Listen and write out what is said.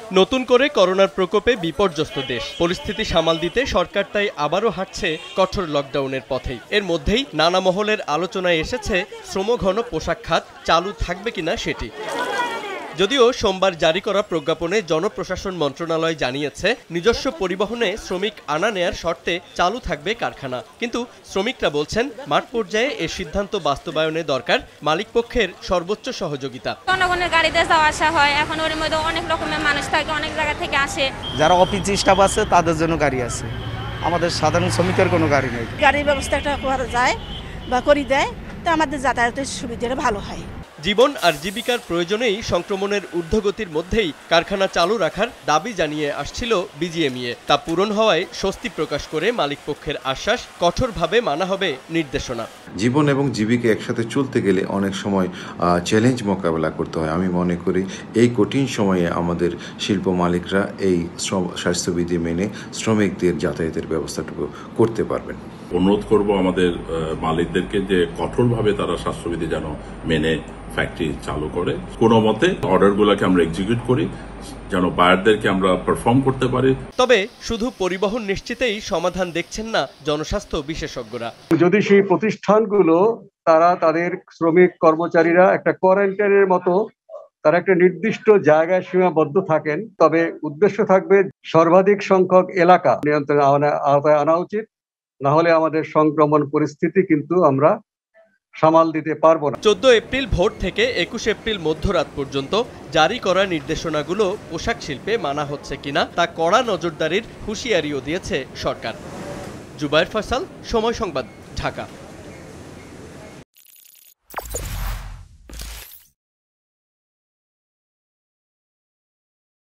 নতুন করে করোনার প্রকোপে বিপর্যস্ত দেশ। পরিস্থিতি সামাল দিতে সরকার তাই আবারও হাঁটছে কঠোর লকডাউনের পথেই। এর মধ্যেই নানা মহলের আলোচনায় এসেছে শ্রমঘন পোশাক খাত চালু থাকবে কিনা সেটি। যদিও সোমবার জারি করা প্রজ্ঞাপনে জনপ্রশাসন মন্ত্রণালয় জানিয়েছে নিজস্ব পরিবহনে শ্রমিক আনা নেয়ার শর্তে চালু থাকবে কারখানা। কিন্তু শ্রমিকরা বলছেন মাঠ পর্যায়ে এ সিদ্ধান্ত বাস্তবায়নে দরকার মালিকপক্ষের সর্বোচ্চ সহযোগিতা। জনগণের গাড়িতে যাওয়া আসা হয়, এখন ওর মধ্যে অনেক রকমের মানুষ থাকে, অনেক জায়গা থেকে আসে। যারা অফিস স্টাফ আছে তাদের জন্য গাড়ি আছে, আমাদের সাধারণ শ্রমিকের কোনো গাড়ি নেই। গাড়ির ব্যবস্থাটা করা যায় বা করে দেয় তো আমাদের যাতায়াতের সুবিধাটা ভালো হয়। জীবন আর জীবিকার প্রয়োজনেই সংক্রমণের ঊর্ধ্বগতির মধ্যেই কারখানা চালু রাখার দাবি জানিয়ে আসছিল বিজিএমইএ। তা পূরণ হওয়ায় স্বস্তি প্রকাশ করে মালিকপক্ষের আশ্বাস, কঠোরভাবে মানা হবে নির্দেশনা। জীবন এবং জীবিকা একসাথে চলতে গেলে অনেক সময় চ্যালেঞ্জ মোকাবেলা করতে হয়। আমি মনে করি এই কঠিন সময়ে আমাদের শিল্প মালিকরা এই স্বাস্থ্যবিধি মেনে শ্রমিকদের যাতায়াতের ব্যবস্থাটুকু করতে পারবেন। অনুরোধ করব আমাদের মালিকদেরকে যে কঠোরভাবে তারা স্বাস্থ্যবিধি যেন মেনে ফ্যাক্টরি চালু করে, কোনো মতে অর্ডারগুলোকে আমরা এক্সিকিউট করি, যেন বায়ারদেরকে আমরা পারফর্ম করতে পারি। তবে শুধু পরিবহন নিশ্চিতেই সমাধান দেখছেন না জনস্বাস্থ্য বিশেষজ্ঞরা। যদি সেই প্রতিষ্ঠানগুলো তারা তাদের শ্রমিক কর্মচারীরা একটা কোয়ারেন্টাইনের মতো তারা একটা নির্দিষ্ট জায়গায় সীমাবদ্ধ থাকেন, তবে উদ্দেশ্য থাকবে সর্বাধিক সংখ্যক এলাকা নিয়ন্ত্রণের আওতায় আনা উচিত। না হলে আমাদের সংক্রমণ পরিস্থিতি কিন্তু আমরা সামাল দিতে পারবো না। 14 এপ্রিল ভোর থেকে 21 এপ্রিল মধ্যরাত পর্যন্ত জারি করা নির্দেশনাগুলো পোশাক শিল্পে মানা হচ্ছে কিনা তা কড়া নজরদারির হুঁশিয়ারিও দিয়েছে সরকার। জুবায়ের ফয়সাল, সময় সংবাদ, ঢাকা।